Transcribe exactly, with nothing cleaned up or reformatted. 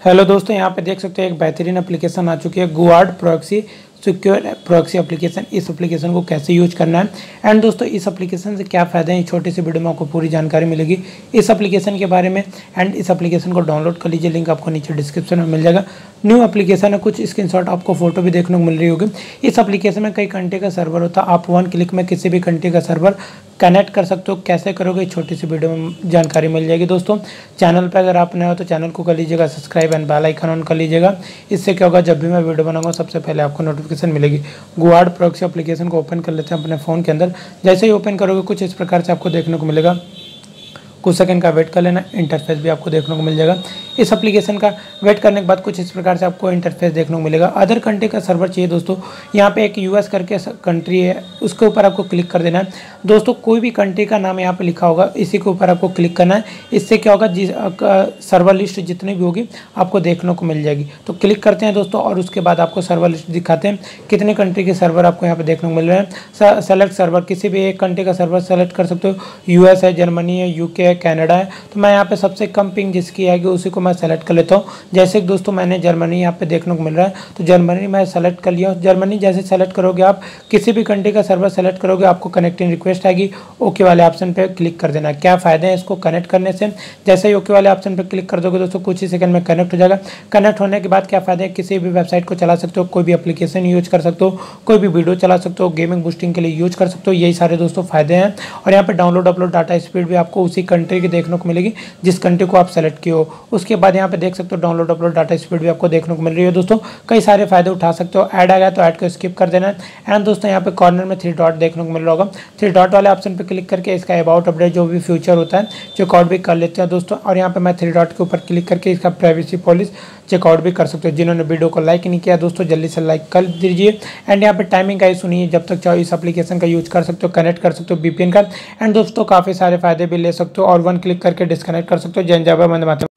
Hello दोस्तों, यहाँ पे देख सकते हैं एक बेहतरीन एप्लीकेशन आ चुकी है guard proxy secure proxy application. इस एप्लीकेशन को कैसे यूज करना है एंड दोस्तों इस एप्लीकेशन से क्या फ़ायदे हैं, इस छोटी सी वीडियो में आपको पूरी जानकारी मिलेगी इस एप्लीकेशन के बारे में। एंड इस एप्लीकेशन को डाउनलोड कर लीजिए, लिंक आपको नीचे डिस्क्रिप्शन में मिल जाएगा। न्यू एप्लीकेशन है, कुछ स्क्रीनशॉट आपको फोटो भी देखने को मिल रही होगी। इस एप्लीकेशन में कई कंट्री का सर्वर होता है, आप वन क्लिक में किसी भी कंट्री का सर्वर कनेक्ट कर सकते हो। कैसे करोगे, छोटी सी वीडियो में जानकारी मिल जाएगी। दोस्तों चैनल पर अगर आप नए हो तो चैनल को कर लीजिएगा subscribe and bell icon on कर लीजिएगा। इससे क्या होगा, जब भी मैं वीडियो बनाऊंगा सबसे पहले आपको नोटिफिकेशन मिलेगी। गुआर्ड प्रॉक्सी एप्लीकेशन को ओपन कर लेते हैं अपने फ़ोन के अंदर। जैसे ही ओपन करोगे कुछ इस प्रकार से आपको देखने को मिलेगा। कुछ सेकंड का वेट कर लेना, इंटरफेस भी आपको देखने को मिल जाएगा। इस एप्लीकेशन का वेट करने के बाद कुछ इस प्रकार से आपको इंटरफेस देखने को मिलेगा। अदर कंट्री का सर्वर चाहिए दोस्तों, यहाँ पे एक यूएस करके कंट्री है, उसके ऊपर आपको क्लिक कर देना है। दोस्तों कोई भी कंट्री का नाम यहाँ पे लिखा होगा, इसी के ऊपर आपको क्लिक करना है। इससे क्या होगा, जिस सर्वर लिस्ट जितनी भी होगी आपको देखने को मिल जाएगी। तो क्लिक करते हैं दोस्तों और उसके बाद आपको सर्वर लिस्ट दिखाते हैं कितने कंट्री के सर्वर आपको यहाँ पे देखने को मिल रहे हैं। सेलेक्ट सर्वर, किसी भी एक कंट्री का सर्वर सेलेक्ट कर सकते हो। यूएस है, जर्मनी है, यूके है, कनाडा है। तो मैं यहाँ पे सबसे कम पिंग जिसकी आएगी उसी को मैं सेलेक्ट कर लेता हूँ। जैसे कि दोस्तों मैंने जर्मनी यहाँ पे देखने को मिल रहा है, तो जर्मनी मैं सेलेक्ट कर लिया। जर्मनी जैसे सेलेक्ट करोगे आप, किसी भी कंट्री का सर्वर सेलेक्ट करोगे आपको कनेक्टिंग रिक्वेस्ट आएगी। ओके वाले ऑप्शन पे क्लिक कर देना। क्या फ़ायदे हैं इसको कनेक्ट करने से, जैसे ही ओके वाले ऑप्शन पे क्लिक कर दोगे दोस्तों कुछ ही सेकंड में कनेक्ट हो जाएगा। कनेक्ट होने के बाद क्या फ़ायदे हैं, किसी भी वेबसाइट को चला सकते हो, कोई भी एप्लीकेशन यूज कर सकते हो, कोई भी वीडियो चला सकते हो, गेमिंग बूस्टिंग के लिए यूज कर सकते हो। यही सारे दोस्तों फायदे हैं। और यहाँ पे डाउनलोड अपलोड डाटा स्पीड भी आपको उसी कंट्री की देखने को मिलेगी जिस कंट्री को आप सेलेक्ट किए हो। उसके बाद यहाँ पे देख सकते हो डाउनलोड अपलोड डाटा स्पीड भी आपको देखने को मिल रही है। दोस्तों कई सारे फायदे उठा सकते हो। ऐड आ गया तो ऐड को स्किप कर देना है। एंड दोस्तों यहाँ पे कॉर्नर में थ्री डॉट देखने को मिल रहा होगा, थ्री डॉट वाले ऑप्शन पे क्लिक करके इसका अबाउट अपडेट जो भी फ्यूचर होता है चेकआउट भी कर लेते हैं दोस्तों। और यहाँ पे मैं थ्री डॉट के ऊपर क्लिक करके इसका प्राइवेसी पॉलिसी चेकआउट भी कर सकते हो। जिन्होंने वीडियो को लाइक नहीं किया दोस्तों जल्दी से लाइक कर दीजिए। एंड यहाँ पे टाइमिंग का इशू नहीं है, जब तक चाहो इस एप्लीकेशन का यूज कर सकते हो, कनेक्ट कर सकते हो वीपीएन का। एंड दोस्तों काफ़ी सारे फायदे भी ले सकते हो और वन क्लिक करके डिस्कनेक्ट कर सकते हो। जय जय वंदे मातरम।